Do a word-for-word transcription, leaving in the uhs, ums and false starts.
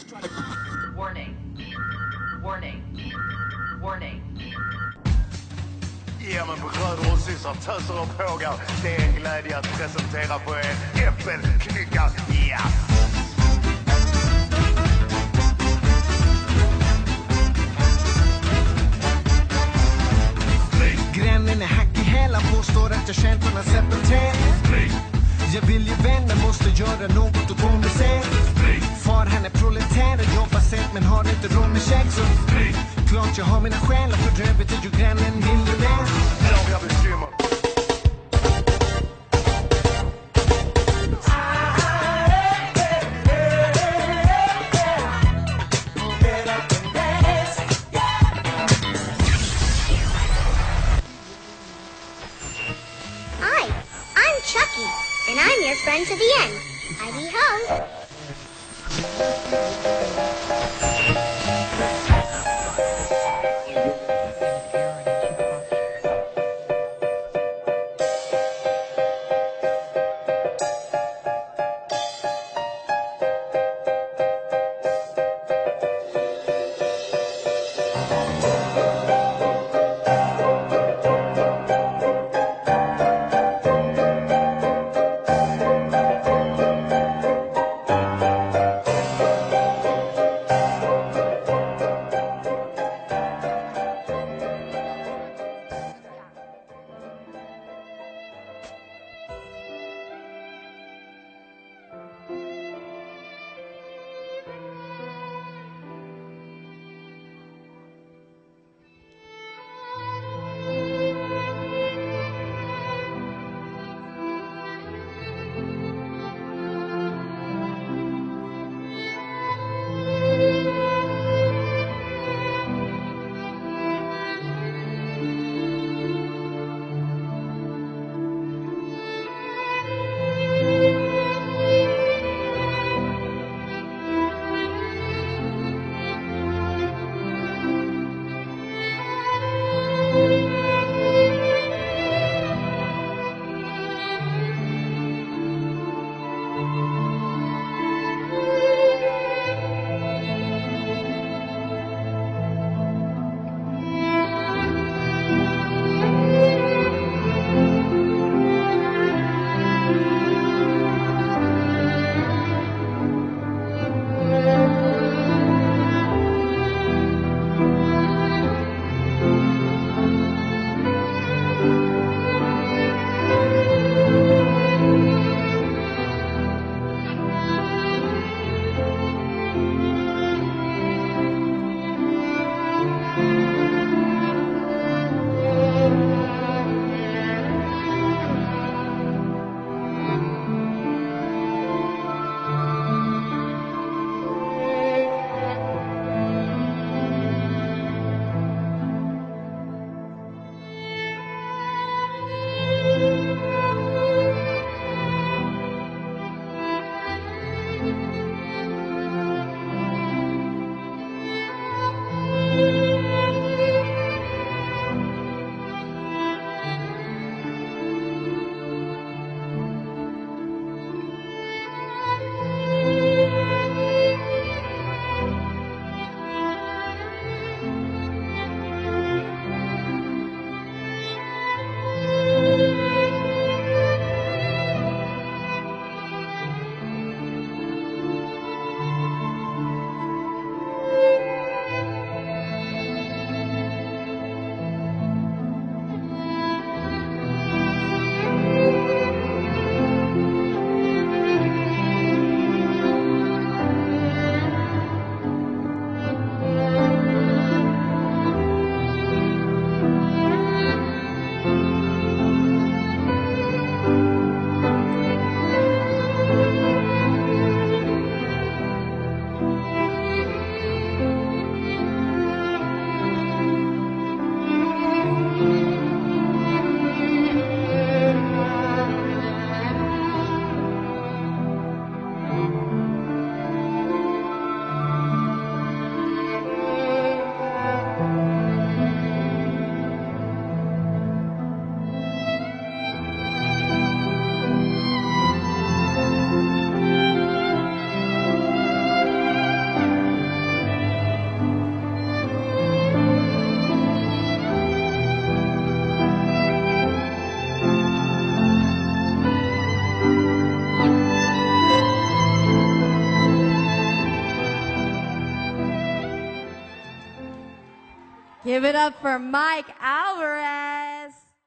Warning. Warning. Warning. Ja men bröder och systrar, töser och pågar. Det är en glädje att presentera för er äppelknyckar. Ja! Grannen är hack i hälan, påstår att jag känt från hans äppelträd. Jag vill ju vända, måste göra något åt hon ser. Far han är proletär och jobbar sent men har inte råd med käk så klart jag har mina själar, för övrigt är ju grannen miljonär. Här har jag bekymmer. Hi, I'm Chucky, and I'm your friend to the end. Heidi-ho! Give it up for Mike Alvarez.